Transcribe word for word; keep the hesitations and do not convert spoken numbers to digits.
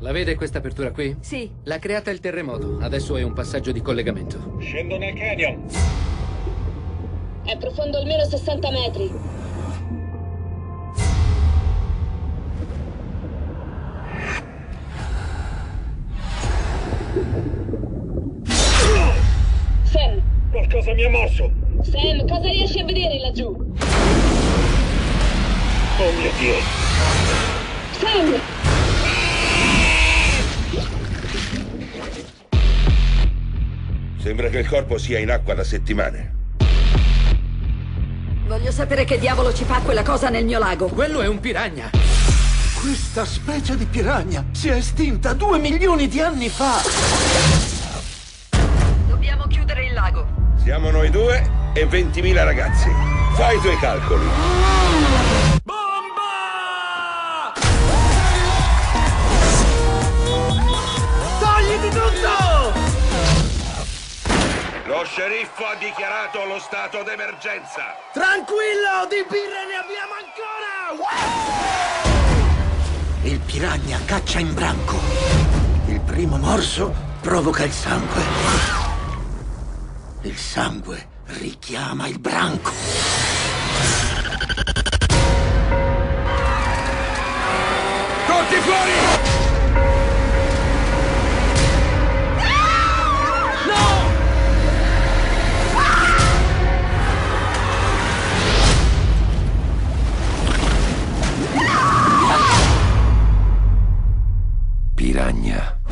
La vede questa apertura qui? Sì. L'ha creata il terremoto. Adesso è un passaggio di collegamento. Scendo nel canyon. È profondo almeno sessanta metri. Sam! Qualcosa mi ha morso. Sam, cosa riesci a vedere laggiù? Oh mio Dio. Sam! Sembra che il corpo sia in acqua da settimane. Voglio sapere che diavolo ci fa quella cosa nel mio lago. Quello è un piranha. Questa specie di piranha si è estinta due milioni di anni fa. Dobbiamo chiudere il lago. Siamo noi due e ventimila ragazzi. Fai i tuoi calcoli. Bomba! Togliti tutto! Lo sceriffo ha dichiarato lo stato d'emergenza. Tranquillo, di birre ne abbiamo ancora! Il piranha caccia in branco. Il primo morso provoca il sangue. Il sangue richiama il branco. Tutti fuori! Piranha.